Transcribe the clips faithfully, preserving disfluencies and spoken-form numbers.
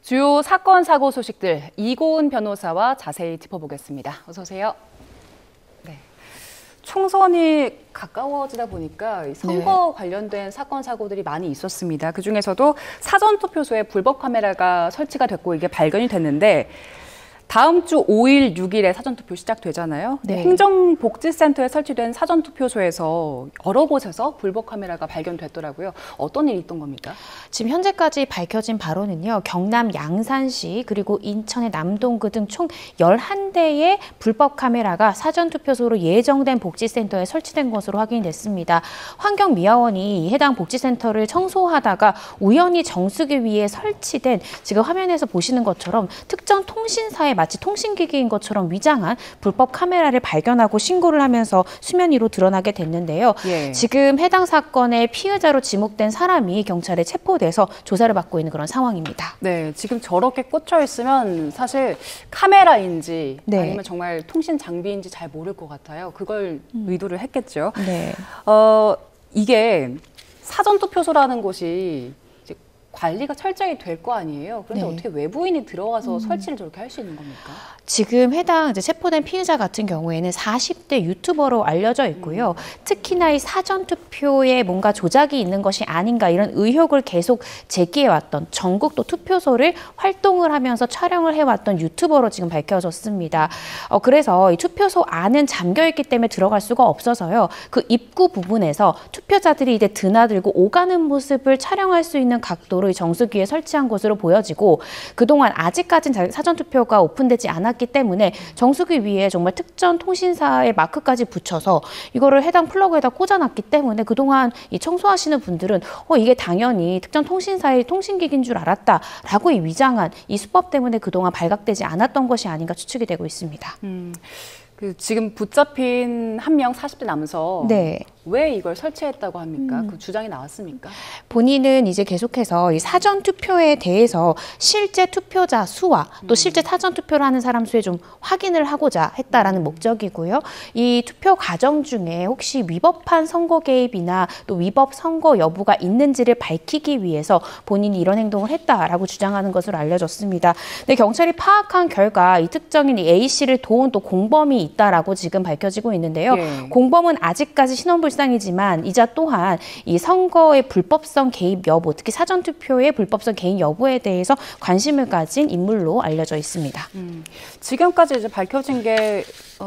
주요 사건, 사고 소식들 이고은 변호사와 자세히 짚어보겠습니다. 어서 오세요. 네. 총선이 가까워지다 보니까 선거 네. 관련된 사건, 사고들이 많이 있었습니다. 그중에서도 사전투표소에 불법 카메라가 설치가 됐고 이게 발견이 됐는데 다음 주 오 일, 육 일에 사전투표 시작되잖아요. 네. 행정복지센터에 설치된 사전투표소에서 여러 곳에서 불법 카메라가 발견됐더라고요. 어떤 일이 있던 겁니까? 지금 현재까지 밝혀진 바로는요. 경남 양산시 그리고 인천의 남동구 등 총 열한 대의 불법 카메라가 사전투표소로 예정된 복지센터에 설치된 것으로 확인됐습니다. 환경미화원이 해당 복지센터를 청소하다가 우연히 정수기 위에 설치된 지금 화면에서 보시는 것처럼 특정 통신사의 마치 통신기기인 것처럼 위장한 불법 카메라를 발견하고 신고를 하면서 수면 위로 드러나게 됐는데요. 예. 지금 해당 사건의 피의자로 지목된 사람이 경찰에 체포돼서 조사를 받고 있는 그런 상황입니다. 네, 지금 저렇게 꽂혀 있으면 사실 카메라인지 네. 아니면 정말 통신 장비인지 잘 모를 것 같아요. 그걸 음. 의도를 했겠죠. 네. 어, 이게 사전투표소라는 곳이 관리가 철저히 될 거 아니에요. 그런데 네. 어떻게 외부인이 들어가서 음. 설치를 저렇게 할 수 있는 겁니까? 지금 해당 이제 체포된 피의자 같은 경우에는 사십 대 유튜버로 알려져 있고요. 음. 특히나 이 사전투표에 뭔가 조작이 있는 것이 아닌가 이런 의혹을 계속 제기해왔던 전국도 투표소를 활동을 하면서 촬영을 해왔던 유튜버로 지금 밝혀졌습니다. 어, 그래서 이 투표소 안은 잠겨있기 때문에 들어갈 수가 없어서요. 그 입구 부분에서 투표자들이 이제 드나들고 오가는 모습을 촬영할 수 있는 각도로 정수기에 설치한 것으로 보여지고 그동안 아직까지는 사전투표가 오픈되지 않았기 때문에 정수기 위에 정말 특정 통신사의 마크까지 붙여서 이거를 해당 플러그에다 꽂아놨기 때문에 그동안 이 청소하시는 분들은 어 이게 당연히 특정 통신사의 통신기기인 줄 알았다라고 이 위장한 이 수법 때문에 그동안 발각되지 않았던 것이 아닌가 추측이 되고 있습니다. 음. 그 지금 붙잡힌 한 명 사십 대 남성 네. 왜 이걸 설치했다고 합니까? 음. 그 주장이 나왔습니까? 본인은 이제 계속해서 이 사전 투표에 대해서 실제 투표자 수와 또 실제 사전 투표를 하는 사람 수에 좀 확인을 하고자 했다라는 음. 목적이고요. 이 투표 과정 중에 혹시 위법한 선거 개입이나 또 위법 선거 여부가 있는지를 밝히기 위해서 본인이 이런 행동을 했다라고 주장하는 것으로 알려졌습니다. 근데 경찰이 파악한 결과 이 특정인 A 씨를 도운 또 공범이 있다라고 지금 밝혀지고 있는데요. 예. 공범은 아직까지 신원불상이지만 이자 또한 이 선거의 불법성 개입 여부, 특히 사전투표의 불법성 개입 여부에 대해서 관심을 가진 인물로 알려져 있습니다. 음, 지금까지 이제 밝혀진 게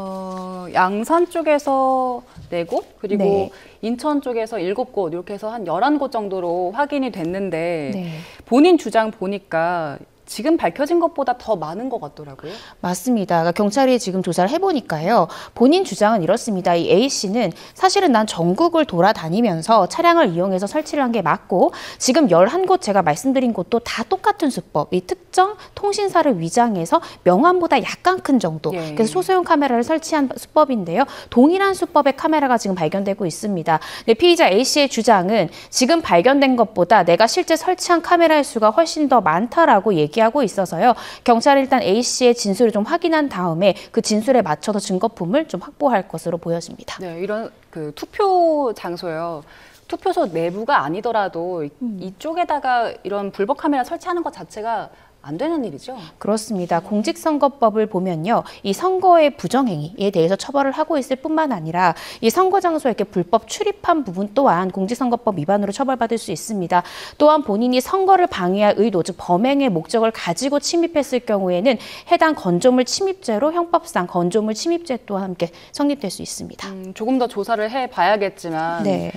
어, 양산 쪽에서 네 곳, 그리고 네. 인천 쪽에서 일곱 곳, 이렇게 해서 한 열한 곳 정도로 확인이 됐는데 네. 본인 주장 보니까 지금 밝혀진 것보다 더 많은 것 같더라고요. 맞습니다. 그러니까 경찰이 지금 조사를 해보니까요. 본인 주장은 이렇습니다. 이 A 씨는 사실은 난 전국을 돌아다니면서 차량을 이용해서 설치를 한 게 맞고 지금 열한 곳 제가 말씀드린 곳도 다 똑같은 수법. 이 특정 통신사를 위장해서 명함보다 약간 큰 정도. 예. 그래서 소수용 카메라를 설치한 수법인데요. 동일한 수법의 카메라가 지금 발견되고 있습니다. 근데 피의자 A 씨의 주장은 지금 발견된 것보다 내가 실제 설치한 카메라의 수가 훨씬 더 많다라고 얘기합니다. 하고 있어서요. 경찰은 일단 A 씨의 진술을 좀 확인한 다음에 그 진술에 맞춰서 증거품을 좀 확보할 것으로 보여집니다. 네, 이런 그 투표 장소요. 투표소 내부가 아니더라도 음. 이쪽에다가 이런 불법 카메라 설치하는 것 자체가 안 되는 일이죠? 그렇습니다. 공직선거법을 보면요. 이 선거의 부정행위에 대해서 처벌을 하고 있을 뿐만 아니라 이 선거 장소에 이렇게 불법 출입한 부분 또한 공직선거법 위반으로 처벌받을 수 있습니다. 또한 본인이 선거를 방해할 의도, 즉 범행의 목적을 가지고 침입했을 경우에는 해당 건조물 침입죄로 형법상 건조물 침입죄 또한 함께 성립될 수 있습니다. 음, 조금 더 조사를 해봐야겠지만 네.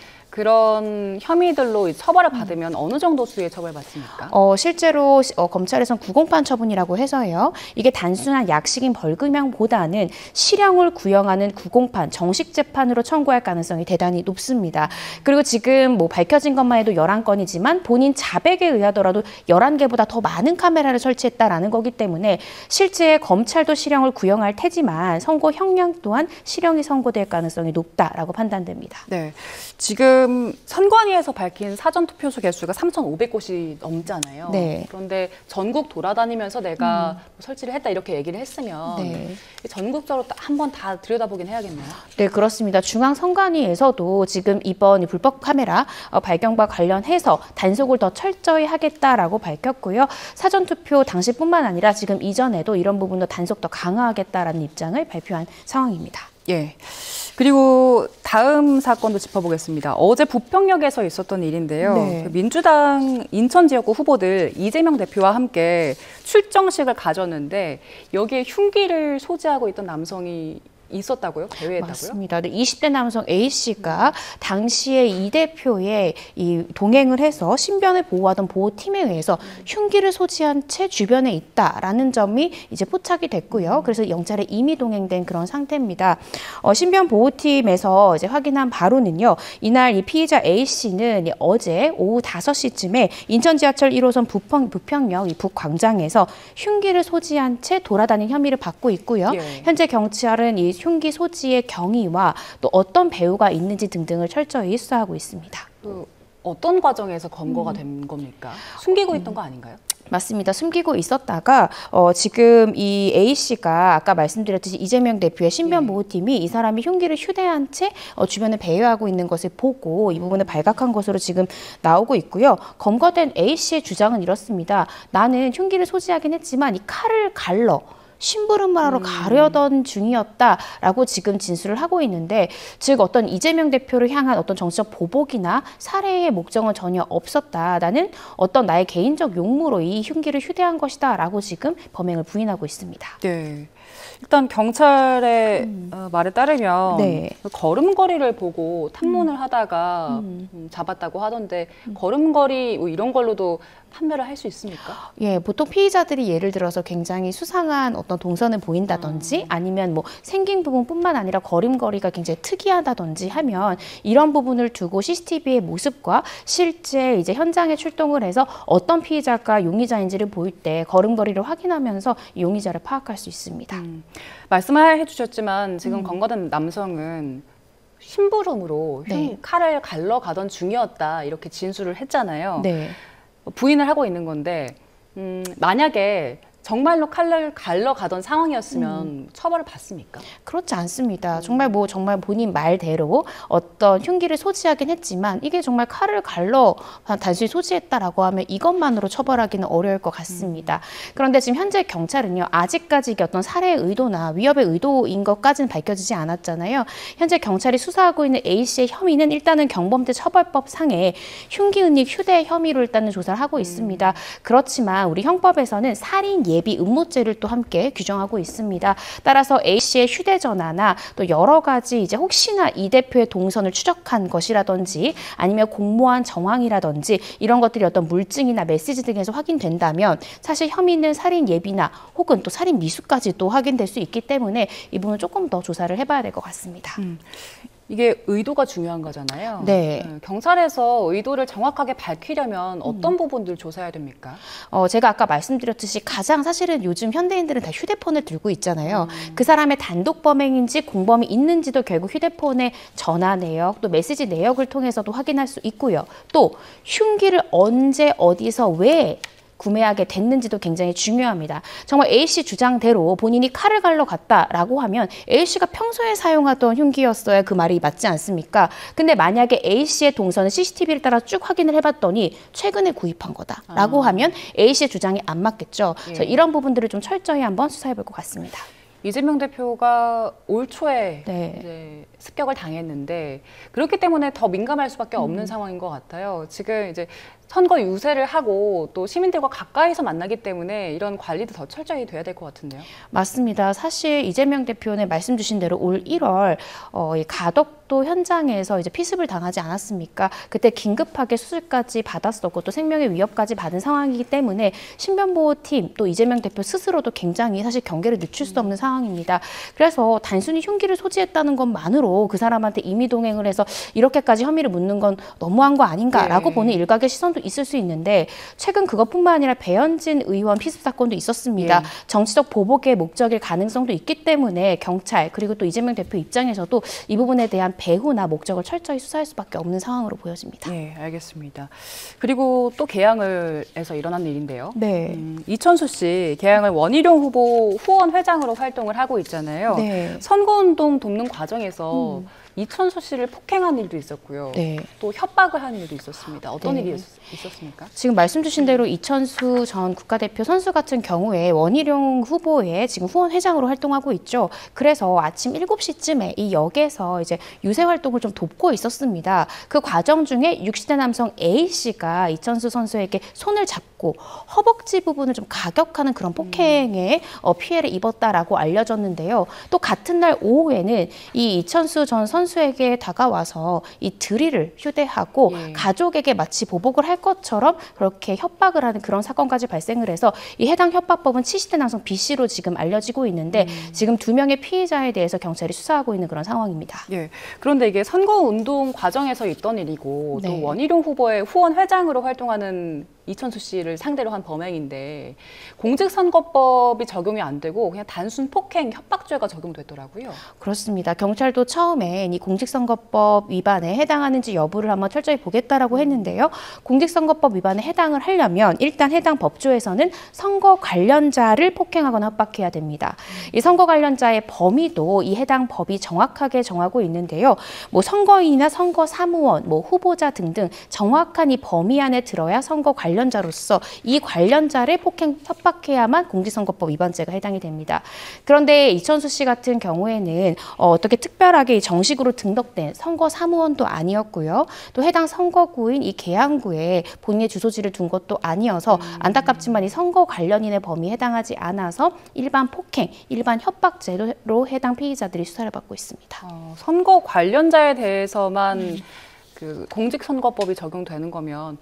그런 혐의들로 처벌을 받으면 음. 어느 정도 수의 처벌받습니까? 어, 실제로 어, 검찰에서는 구공판 처분이라고 해서요. 이게 단순한 약식인 벌금형보다는 실형을 구형하는 구공판, 정식 재판으로 청구할 가능성이 대단히 높습니다. 그리고 지금 뭐 밝혀진 것만 해도 열한 건이지만 본인 자백에 의하더라도 열한 개보다 더 많은 카메라를 설치했다라는 거기 때문에 실제 검찰도 실형을 구형할 테지만 선고 형량 또한 실형이 선고될 가능성이 높다라고 판단됩니다. 네, 지금 지금 선관위에서 밝힌 사전투표소 개수가 삼천오백 곳이 넘잖아요. 네. 그런데 전국 돌아다니면서 내가 음. 설치를 했다 이렇게 얘기를 했으면 네. 전국적으로 한번 다 들여다보긴 해야겠네요. 네, 그렇습니다. 중앙선관위에서도 지금 이번 불법 카메라 발견과 관련해서 단속을 더 철저히 하겠다라고 밝혔고요. 사전투표 당시뿐만 아니라 지금 이전에도 이런 부분도 단속 더 강화하겠다라는 입장을 발표한 상황입니다. 예. 그리고 다음 사건도 짚어보겠습니다. 어제 부평역에서 있었던 일인데요. 네. 그 민주당 인천 지역구 후보들 이재명 대표와 함께 출정식을 가졌는데 여기에 흉기를 소지하고 있던 남성이 있었다고요? 대회했다고요? 맞습니다. 네, 이십 대 남성 A씨가 당시에 이 대표의 이 동행을 해서 신변을 보호하던 보호팀에 의해서 흉기를 소지한 채 주변에 있다라는 점이 이제 포착이 됐고요. 그래서 영찰에 이미 동행된 그런 상태입니다. 어, 신변 보호팀에서 이제 확인한 바로는요. 이날 이 피의자 A씨는 어제 오후 다섯 시쯤에 인천 지하철 일 호선 부평, 부평역 이 북광장에서 흉기를 소지한 채 돌아다닌 혐의를 받고 있고요. 예. 현재 경찰은 이 흉기 소지의 경위와 또 어떤 배후가 있는지 등등을 철저히 수사하고 있습니다. 그 어떤 과정에서 검거가 음. 된 겁니까? 숨기고 있던 거 아닌가요? 맞습니다. 숨기고 있었다가 어, 지금 이 A씨가 아까 말씀드렸듯이 이재명 대표의 신변보호팀이 이 사람이 흉기를 휴대한 채 어, 주변을 배회하고 있는 것을 보고 이 부분을 발각한 것으로 지금 나오고 있고요. 검거된 A씨의 주장은 이렇습니다. 나는 흉기를 소지하긴 했지만 이 칼을 갈러 심부름하러 음. 가려던 중이었다라고 지금 진술을 하고 있는데, 즉 어떤 이재명 대표를 향한 어떤 정치적 보복이나 살해의 목적은 전혀 없었다. 나는 어떤 나의 개인적 용무로 이 흉기를 휴대한 것이다라고 지금 범행을 부인하고 있습니다. 네. 일단 경찰의 음. 어, 말에 따르면 네. 걸음걸이를 보고 탐문을 음. 하다가 음. 음, 잡았다고 하던데 음. 걸음걸이 뭐 이런 걸로도 판별을 할 수 있습니까? 예, 보통 피의자들이 예를 들어서 굉장히 수상한 어떤 동선을 보인다든지 음. 아니면 뭐 생긴 부분뿐만 아니라 걸음걸이가 굉장히 특이하다든지 하면 이런 부분을 두고 씨씨티비의 모습과 실제 이제 현장에 출동을 해서 어떤 피의자가 용의자인지를 보일 때 걸음걸이를 확인하면서 용의자를 파악할 수 있습니다. 음. 말씀을 해주셨지만 지금 음. 검거된 남성은 심부름으로 네. 칼을 갈러 가던 중이었다 이렇게 진술을 했잖아요. 네. 부인을 하고 있는 건데 음, 만약에 정말로 칼을 갈러 가던 상황이었으면 음. 처벌을 받습니까? 그렇지 않습니다. 정말 뭐 정말 본인 말대로 어떤 흉기를 소지하긴 했지만 이게 정말 칼을 갈러 단순히 소지했다라고 하면 이것만으로 처벌하기는 어려울 것 같습니다. 음. 그런데 지금 현재 경찰은요. 아직까지 이게 어떤 살해의 의도나 위협의 의도인 것까지는 밝혀지지 않았잖아요. 현재 경찰이 수사하고 있는 A씨의 혐의는 일단은 경범죄 처벌법 상에 흉기 은닉 휴대 혐의로 일단은 조사를 하고 음. 있습니다. 그렇지만 우리 형법에서는 살인 예비 음모죄를 또 함께 규정하고 있습니다. 따라서 A씨의 휴대전화나 또 여러 가지 이제 혹시나 이 대표의 동선을 추적한 것이라든지 아니면 공모한 정황이라든지 이런 것들이 어떤 물증이나 메시지 등에서 확인된다면 사실 혐의는 살인 예비나 혹은 또 살인 미수까지 또 확인될 수 있기 때문에 이 부분은 조금 더 조사를 해봐야 될 것 같습니다. 음. 이게 의도가 중요한 거잖아요. 네. 네. 경찰에서 의도를 정확하게 밝히려면 어떤 음. 부분들 조사해야 됩니까? 어, 제가 아까 말씀드렸듯이 가장 사실은 요즘 현대인들은 다 휴대폰을 들고 있잖아요. 음. 그 사람의 단독 범행인지 공범이 있는지도 결국 휴대폰의 전화 내역 또 메시지 내역을 통해서도 확인할 수 있고요. 또 흉기를 언제 어디서 왜 구매하게 됐는지도 굉장히 중요합니다. 정말 A씨 주장대로 본인이 칼을 갈러 갔다라고 하면 A씨가 평소에 사용하던 흉기였어야 그 말이 맞지 않습니까? 근데 만약에 A씨의 동선을 씨씨티비를 따라 쭉 확인을 해봤더니 최근에 구입한 거다라고 아. 하면 A씨의 주장이 안 맞겠죠. 예. 그래서 이런 부분들을 좀 철저히 한번 수사해 볼 것 같습니다. 이재명 대표가 올 초에 네. 이제 습격을 당했는데 그렇기 때문에 더 민감할 수밖에 없는 음. 상황인 것 같아요. 지금 이제 선거 유세를 하고 또 시민들과 가까이서 만나기 때문에 이런 관리도 더 철저히 돼야 될 것 같은데요. 맞습니다. 사실 이재명 대표는 말씀 주신 대로 올 일월 어, 이 가덕도 현장에서 이제 피습을 당하지 않았습니까? 그때 긴급하게 수술까지 받았었고 또 생명의 위협까지 받은 상황이기 때문에 신변보호팀 또 이재명 대표 스스로도 굉장히 사실 경계를 늦출 수 없는 상황입니다. 그래서 단순히 흉기를 소지했다는 것만으로 그 사람한테 임의동행을 해서 이렇게까지 혐의를 묻는 건 너무한 거 아닌가라고 네. 보는 일각의 시선 사건도 있을 수 있는데 최근 그것뿐만 아니라 배현진 의원 피습 사건도 있었습니다. 예. 정치적 보복의 목적일 가능성도 있기 때문에 경찰 그리고 또 이재명 대표 입장에서도 이 부분에 대한 배후나 목적을 철저히 수사할 수밖에 없는 상황으로 보여집니다. 네, 알겠습니다. 그리고 또 개항을 해서 일어난 일인데요. 네. 음, 이천수 씨 개항을 원희룡 후보 후원 회장으로 활동을 하고 있잖아요. 네. 선거운동 돕는 과정에서 음. 이천수 씨를 폭행한 일도 있었고요. 네. 또 협박을 한 일도 있었습니다. 어떤 네. 일이 있, 있었습니까? 지금 말씀 주신 대로 이천수 전 국가대표 선수 같은 경우에 원희룡 후보의 지금 후원 회장으로 활동하고 있죠. 그래서 아침 일곱 시쯤에 이 역에서 이제 유세 활동을 좀 돕고 있었습니다. 그 과정 중에 육십 대 남성 A 씨가 이천수 선수에게 손을 잡고 허벅지 부분을 좀 가격하는 그런 폭행에 어, 피해를 입었다라고 알려졌는데요. 또 같은 날 오후에는 이 이천수 전 선수에게 다가와서 이 드릴을 휴대하고 예. 가족에게 마치 보복을 할 것처럼 그렇게 협박을 하는 그런 사건까지 발생을 해서 이 해당 협박법은 칠십 대 남성 B 씨로 지금 알려지고 있는데 음. 지금 두 명의 피의자에 대해서 경찰이 수사하고 있는 그런 상황입니다. 예. 그런데 이게 선거운동 과정에서 있던 일이고 네. 또 원희룡 후보의 후원 회장으로 활동하는 이천수 씨를 상대로 한 범행인데 공직선거법이 적용이 안 되고 그냥 단순 폭행, 협박죄가 적용됐더라고요. 그렇습니다. 경찰도 처음엔 이 공직선거법 위반에 해당하는지 여부를 한번 철저히 보겠다라고 했는데요. 공직선거법 위반에 해당을 하려면 일단 해당 법조에서는 선거 관련자를 폭행하거나 협박해야 됩니다. 이 선거 관련자의 범위도 이 해당 법이 정확하게 정하고 있는데요. 뭐 선거인이나 선거 사무원, 뭐 후보자 등등 정확한 이 범위 안에 들어야 선거 관련 관련자로서 이 관련자를 폭행, 협박해야만 공직선거법 위반죄가 해당이 됩니다. 그런데 이천수 씨 같은 경우에는 어, 어떻게 특별하게 정식으로 등록된 선거 사무원도 아니었고요. 또 해당 선거구인 이 계양구에 본인의 주소지를 둔 것도 아니어서 안타깝지만 이 선거 관련인의 범위에 해당하지 않아서 일반 폭행, 일반 협박죄로 해당 피의자들이 수사를 받고 있습니다. 어, 선거 관련자에 대해서만 음. 그 공직선거법이 적용되는 거면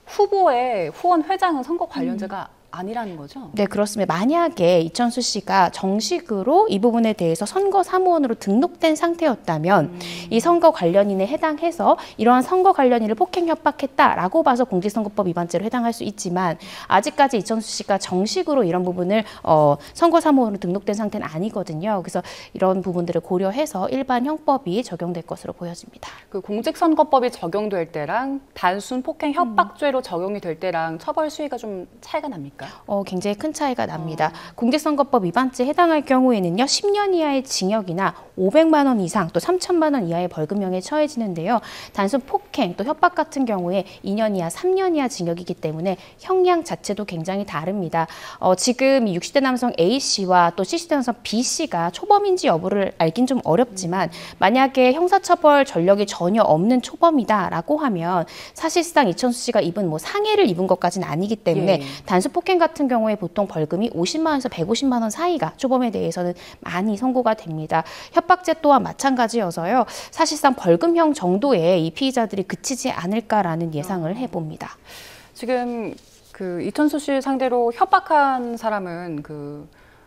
후보의 후원 회장은 선거 관련자가 음. 아니라는 거죠? 네, 그렇습니다. 만약에 이천수 씨가 정식으로 이 부분에 대해서 선거 사무원으로 등록된 상태였다면 음. 이 선거 관련인에 해당해서 이러한 선거 관련인을 폭행 협박했다라고 봐서 공직선거법 위반죄로 해당할 수 있지만 아직까지 이천수 씨가 정식으로 이런 부분을 어, 선거 사무원으로 등록된 상태는 아니거든요. 그래서 이런 부분들을 고려해서 일반 형법이 적용될 것으로 보여집니다. 그 공직선거법이 적용될 때랑 단순 폭행 협박죄로 음. 적용이 될 때랑 처벌 수위가 좀 차이가 납니까? 어, 굉장히 큰 차이가 납니다. 어. 공직선거법 위반죄에 해당할 경우에는요, 십 년 이하의 징역이나 오백만 원 이상 또 삼천만 원 이하의 벌금형에 처해지는데요. 단순 폭행 또 협박 같은 경우에 이 년 이하, 삼 년 이하 징역이기 때문에 형량 자체도 굉장히 다릅니다. 어, 지금 육십 대 남성 A 씨와 또 칠십 대 남성 B 씨가 초범인지 여부를 알긴 좀 어렵지만 만약에 형사처벌 전력이 전혀 없는 초범이다라고 하면 사실상 이천수 씨가 입은 뭐 상해를 입은 것까지는 아니기 때문에 예. 단순 폭행 같은 경우에 보통 벌금이 오십만 원에서 백오십만 원 사이가 초범에 대해서는 많이 선고가 됩니다. 협박죄 또한 마찬가지여서요. 사실상 벌금형 정도의 이 피의자들이 그치지 않을까라는 예상을 해봅니다. 지금 그 이천수 씨 상대로 협박한 사람은 그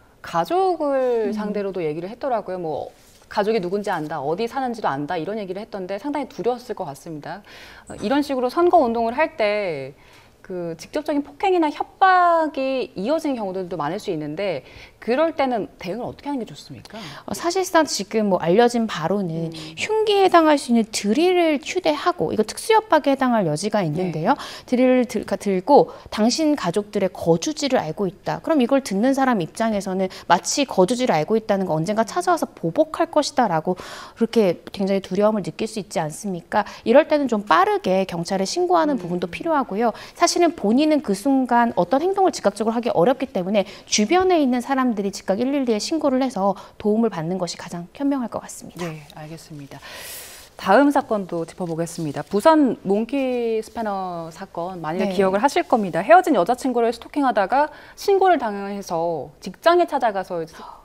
가족을 음. 상대로도 얘기를 했더라고요. 뭐 가족이 누군지 안다, 어디 사는지도 안다 이런 얘기를 했던데 상당히 두려웠을 것 같습니다. 이런 식으로 선거 운동을 할 때 그 직접적인 폭행이나 협박이 이어진 경우들도 많을 수 있는데 그럴 때는 대응을 어떻게 하는 게 좋습니까? 어, 사실상 지금 뭐 알려진 바로는 음. 흉기에 해당할 수 있는 드릴을 휴대하고 이거 특수협박에 해당할 여지가 있는데요. 네. 드릴을 들, 들고 당신 가족들의 거주지를 알고 있다. 그럼 이걸 듣는 사람 입장에서는 마치 거주지를 알고 있다는 거 언젠가 찾아와서 보복할 것이다 라고 그렇게 굉장히 두려움을 느낄 수 있지 않습니까? 이럴 때는 좀 빠르게 경찰에 신고하는 음. 부분도 필요하고요. 사실은 본인은 그 순간 어떤 행동을 즉각적으로 하기 어렵기 때문에 주변에 있는 사람 들이 즉각 일일이에 신고를 해서 도움을 받는 것이 가장 현명할 것 같습니다. 네, 알겠습니다. 다음 사건도 짚어보겠습니다. 부산 몽키 스패너 사건 많이들 네. 기억을 하실 겁니다. 헤어진 여자친구를 스토킹하다가 신고를 당해서 직장에 찾아가서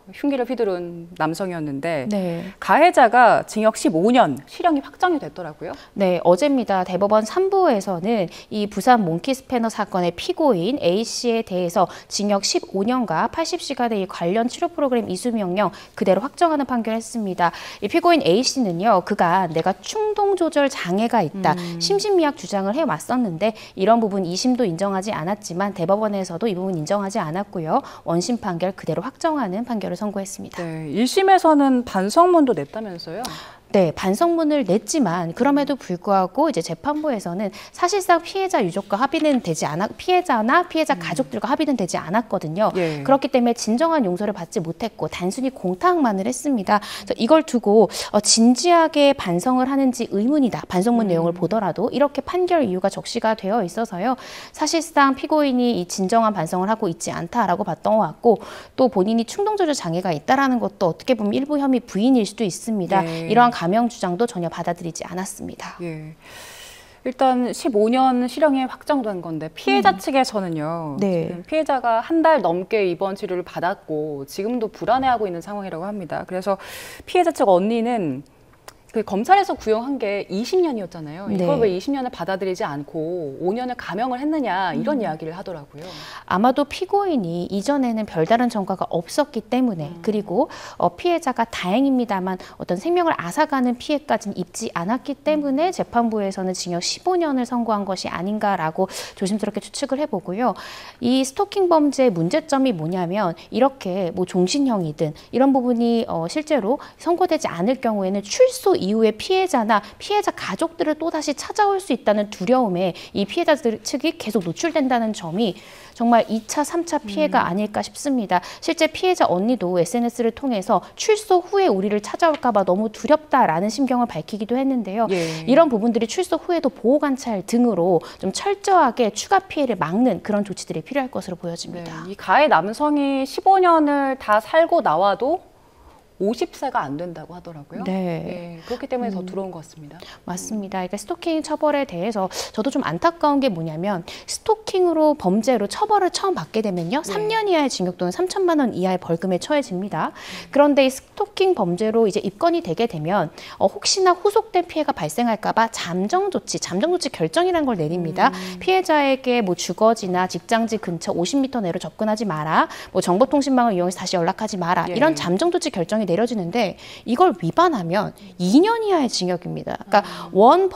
흉기를 휘두른 남성이었는데 네. 가해자가 징역 십오 년, 실형이 확정이 됐더라고요. 네, 어제입니다. 대법원 삼 부에서는 이 부산 몽키 스패너 사건의 피고인 A씨에 대해서 징역 십오 년과 팔십 시간의 이 관련 치료 프로그램 이수 명령 그대로 확정하는 판결을 했습니다. 이 피고인 A씨는요, 그간 내가 충동 조절 장애가 있다, 음. 심신미약 주장을 해왔었는데 이런 부분 이 심도 인정하지 않았지만 대법원에서도 이 부분 인정하지 않았고요. 원심 판결 그대로 확정하는 판결을 선고했습니다. 네, 일 심에서는 반성문도 냈다면서요? 네, 반성문을 냈지만 그럼에도 불구하고 이제 재판부에서는 사실상 피해자 유족과 합의는 되지 않았, 피해자나 피해자 가족들과 합의는 되지 않았거든요. 예. 그렇기 때문에 진정한 용서를 받지 못했고 단순히 공탁만을 했습니다. 그래서 이걸 두고 어, 진지하게 반성을 하는지 의문이다. 반성문 음. 내용을 보더라도 이렇게 판결 이유가 적시가 되어 있어서요. 사실상 피고인이 이 진정한 반성을 하고 있지 않다라고 봤던 것 같고 또 본인이 충동조절 장애가 있다라는 것도 어떻게 보면 일부 혐의 부인일 수도 있습니다. 예. 이러한 감형 주장도 전혀 받아들이지 않았습니다. 예. 일단 십오 년 실형이 확정된 건데 피해자 음. 측에서는요. 네. 지금 피해자가 한 달 넘게 입원 치료를 받았고 지금도 불안해하고 있는 상황이라고 합니다. 그래서 피해자 측 언니는 그 검찰에서 구형한 게 이십 년이었잖아요. 이걸 네. 왜 이십 년을 받아들이지 않고 오 년을 감형을 했느냐 이런 음. 이야기를 하더라고요. 아마도 피고인이 이전에는 별다른 전과가 없었기 때문에 음. 그리고 어, 피해자가 다행입니다만 어떤 생명을 앗아가는 피해까지는 입지 않았기 때문에 재판부에서는 징역 십오 년을 선고한 것이 아닌가라고 조심스럽게 추측을 해보고요. 이 스토킹 범죄의 문제점이 뭐냐면 이렇게 뭐 종신형이든 이런 부분이 어, 실제로 선고되지 않을 경우에는 출소 이후에 피해자나 피해자 가족들을 또다시 찾아올 수 있다는 두려움에 이 피해자들 측이 계속 노출된다는 점이 정말 이 차, 삼 차 피해가 음. 아닐까 싶습니다. 실제 피해자 언니도 에스엔에스를 통해서 출소 후에 우리를 찾아올까 봐 너무 두렵다라는 심경을 밝히기도 했는데요. 예. 이런 부분들이 출소 후에도 보호관찰 등으로 좀 철저하게 추가 피해를 막는 그런 조치들이 필요할 것으로 네, 보여집니다. 이 가해 남성이 십오 년을 다 살고 나와도 오십 세가 안 된다고 하더라고요. 네. 예, 그렇기 때문에 더 음. 두려운 것 같습니다. 맞습니다. 그러니까 스토킹 처벌에 대해서 저도 좀 안타까운 게 뭐냐면 스토킹으로 범죄로 처벌을 처음 받게 되면요. 네. 삼 년 이하의 징역 또는 삼천만 원 이하의 벌금에 처해집니다. 그런데 이 스토킹 범죄로 이제 입건이 되게 되면 어, 혹시나 후속된 피해가 발생할까 봐 잠정 조치, 잠정 조치 결정이라는 걸 내립니다. 음. 피해자에게 뭐 주거지나 직장지 근처 오십 미터 내로 접근하지 마라. 뭐 정보통신망을 이용해서 다시 연락하지 마라. 예. 이런 잠정 조치 결정이 내려지는데 이걸 위반하면 이 년 이하의 징역입니다. 그러니까 음. 원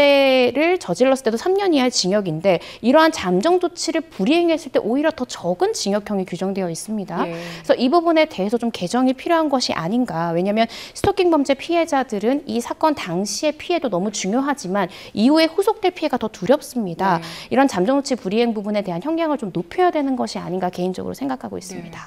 범죄를 저질렀을 때도 삼 년 이하의 징역인데 이러한 잠정 조치를 불이행했을 때 오히려 더 적은 징역형이 규정되어 있습니다. 예. 그래서 이 부분에 대해서 좀 개정이 필요한 것이 아닌가. 왜냐하면 스토킹 범죄 피해자들은 이 사건 당시의 피해도 너무 중요하지만 이후에 후속될 피해가 더 두렵습니다. 네. 이런 잠정 조치 불이행 부분에 대한 형량을 좀 높여야 되는 것이 아닌가 개인적으로 생각하고 있습니다.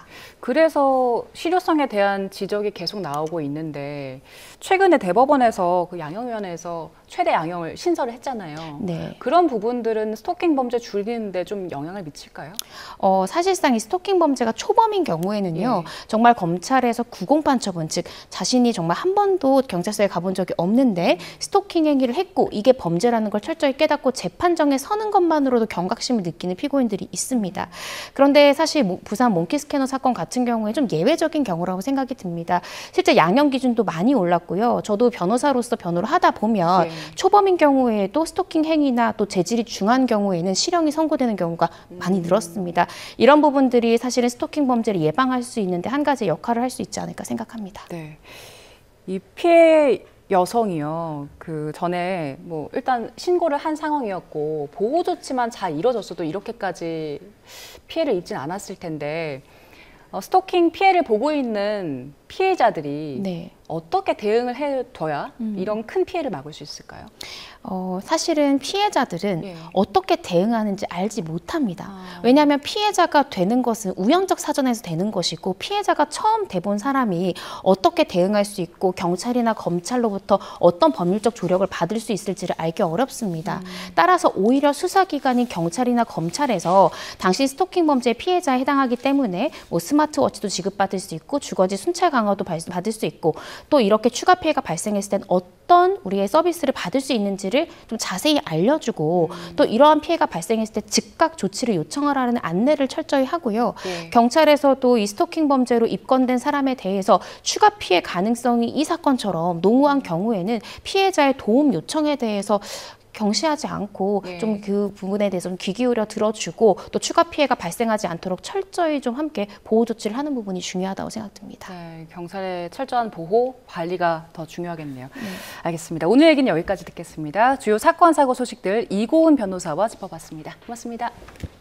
그래서 실효성에 대한 지적이 계속 나오고 있는데 최근에 대법원에서 그 양형위원회에서 최대 양형을 신설을 했잖아요. 네. 그런 부분들은 스토킹 범죄 줄이는데 좀 영향을 미칠까요? 어, 사실상 이 스토킹 범죄가 초범인 경우에는요, 예. 정말 검찰에서 구공판 처분, 즉 자신이 정말 한 번도 경찰서에 가본 적이 없는데 스토킹 행위를 했고 이게 범죄라는 걸 철저히 깨닫고 재판정에 서는 것만으로도 경각심을 느끼는 피고인들이 있습니다. 그런데 사실 모, 부산 몽키 스캐너 사건 같은 경우에 좀 예외적인 경우라고 생각이 듭니다. 실제 양형 기준도 많이 올랐고요. 저도 변호사로서 변호를 하다 보면 예. 초범인 경우에도 스토킹 행위나 또 재질이 중한 경우에는 실형이 선고되는 경우가 많이 늘었습니다. 이런 부분들이 사실은 스토킹 범죄를 예방할 수 있는데 한 가지 역할을 할 수 있지 않을까 생각합니다. 네. 이 피해 여성이요. 그 전에 뭐 일단 신고를 한 상황이었고 보호 조치만 잘 이뤄졌어도 이렇게까지 피해를 입진 않았을 텐데 어, 스토킹 피해를 보고 있는 피해자들이 네. 어떻게 대응을 해둬야 음. 이런 큰 피해를 막을 수 있을까요? 어, 사실은 피해자들은 예. 어떻게 대응하는지 알지 못합니다. 아. 왜냐하면 피해자가 되는 것은 우연적 사전에서 되는 것이고 피해자가 처음 돼본 사람이 어떻게 대응할 수 있고 경찰이나 검찰로부터 어떤 법률적 조력을 받을 수 있을지를 알기 어렵습니다. 음. 따라서 오히려 수사기관인 경찰이나 검찰에서 당신 스토킹 범죄의 피해자에 해당하기 때문에 뭐 스마트워치도 지급받을 수 있고 주거지 순찰 강화도 받을 수 있고 또 이렇게 추가 피해가 발생했을 땐 어떤 우리의 서비스를 받을 수 있는지를 좀 자세히 알려주고 음. 또 이러한 피해가 발생했을 때 즉각 조치를 요청하라는 안내를 철저히 하고요. 네. 경찰에서도 이 스토킹 범죄로 입건된 사람에 대해서 추가 피해 가능성이 이 사건처럼 농후한 경우에는 피해자의 도움 요청에 대해서 경시하지 않고 네. 좀 그 부분에 대해서 좀 귀 기울여 들어주고 또 추가 피해가 발생하지 않도록 철저히 좀 함께 보호 조치를 하는 부분이 중요하다고 생각됩니다. 네, 경찰의 철저한 보호, 관리가 더 중요하겠네요. 네. 알겠습니다. 오늘 얘기는 여기까지 듣겠습니다. 주요 사건, 사고 소식들 이고은 변호사와 짚어봤습니다. 고맙습니다.